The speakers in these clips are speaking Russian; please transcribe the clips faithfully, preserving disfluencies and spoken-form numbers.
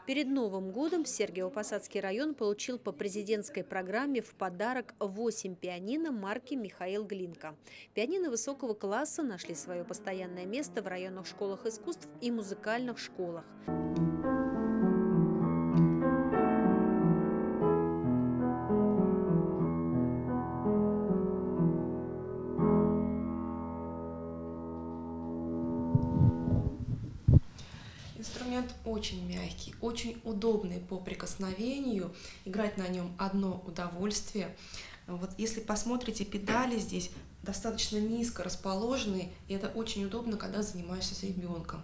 Перед Новым годом Сергиево-Посадский район получил по президентской программе в подарок восемь пианино марки «Михаил Глинка». Пианино высокого класса нашли свое постоянное место в районных школах искусств и музыкальных школах. Инструмент очень мягкий, очень удобный по прикосновению, играть на нем одно удовольствие. Вот если посмотрите, педали здесь достаточно низко расположены, и это очень удобно, когда занимаешься с ребенком.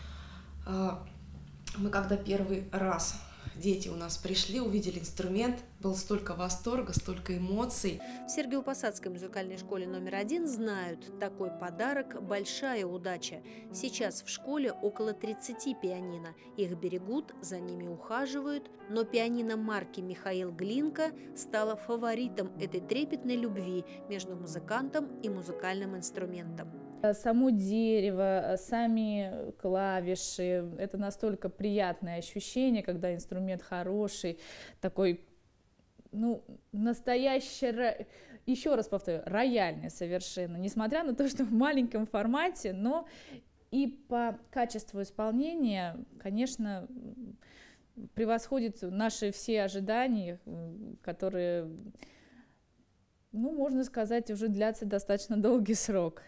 Мы когда первый раз дети у нас пришли, увидели инструмент, было столько восторга, столько эмоций. В Сергиево-Посадской музыкальной школе номер один знают, такой подарок – большая удача. Сейчас в школе около тридцати пианино. Их берегут, за ними ухаживают, но пианино марки «Михаил Глинка» стало фаворитом этой трепетной любви между музыкантом и музыкальным инструментом. Само дерево, сами клавиши – это настолько приятное ощущение, когда инструмент хороший, такой, ну, настоящий, еще раз повторю, рояльный совершенно, несмотря на то, что в маленьком формате, но и по качеству исполнения, конечно, превосходит наши все ожидания, которые, ну, можно сказать, уже длятся достаточно долгий срок.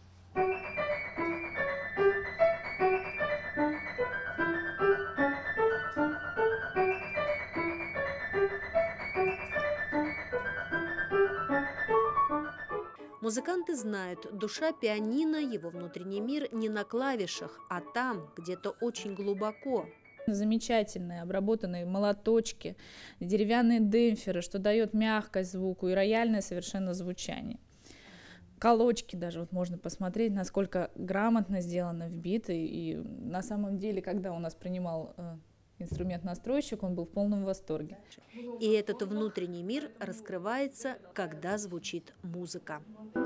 Музыканты знают, душа пианино, его внутренний мир не на клавишах, а там, где-то очень глубоко. Замечательные обработанные молоточки, деревянные демпферы, что дает мягкость звуку и рояльное совершенно звучание. Колочки даже вот можно посмотреть, насколько грамотно сделано, вбиты. И на самом деле, когда у нас принимал э, инструмент-настройщик, он был в полном восторге. И этот внутренний мир раскрывается, когда звучит музыка.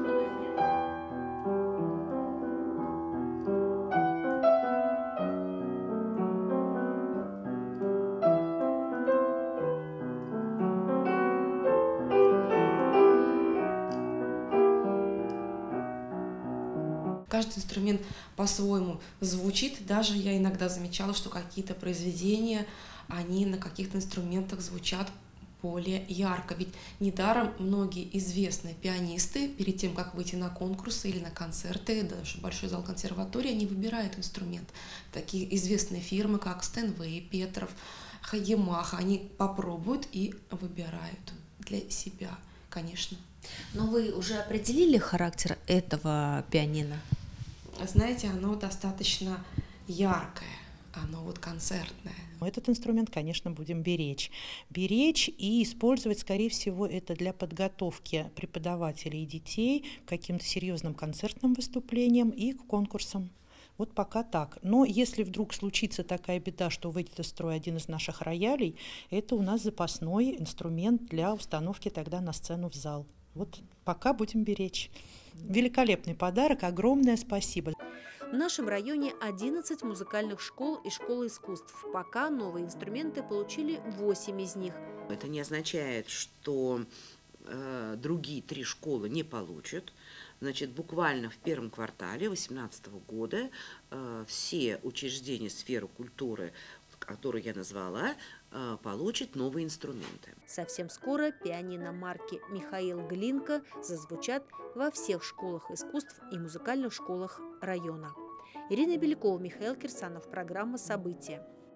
Каждый инструмент по-своему звучит. Даже я иногда замечала, что какие-то произведения, они на каких-то инструментах звучат более ярко. Ведь недаром многие известные пианисты перед тем, как выйти на конкурсы или на концерты, даже большой зал консерватории, они выбирают инструмент. Такие известные фирмы, как Стенвей, Петров, Ямаха, они попробуют и выбирают для себя, конечно. Но вы уже определили характер этого пианино? Знаете, оно достаточно яркое, оно вот концертное. Этот инструмент, конечно, будем беречь. Беречь и использовать, скорее всего, это для подготовки преподавателей и детей к каким-то серьезным концертным выступлениям и к конкурсам. Вот пока так. Но если вдруг случится такая беда, что выйдет из строя один из наших роялей, это у нас запасной инструмент для установки тогда на сцену в зал. Вот пока будем беречь. Великолепный подарок, огромное спасибо. В нашем районе одиннадцать музыкальных школ и школ искусств. Пока новые инструменты получили восемь из них. Это не означает, что э, другие три школы не получат. Значит, буквально в первом квартале две тысячи восемнадцатого года э, все учреждения сферы культуры, которые я назвала, э, получат новые инструменты. Совсем скоро пианино марки «Михаил Глинка» зазвучат во всех школах искусств и музыкальных школах района. Ирина Белякова, Михаил Кирсанов. Программа «События».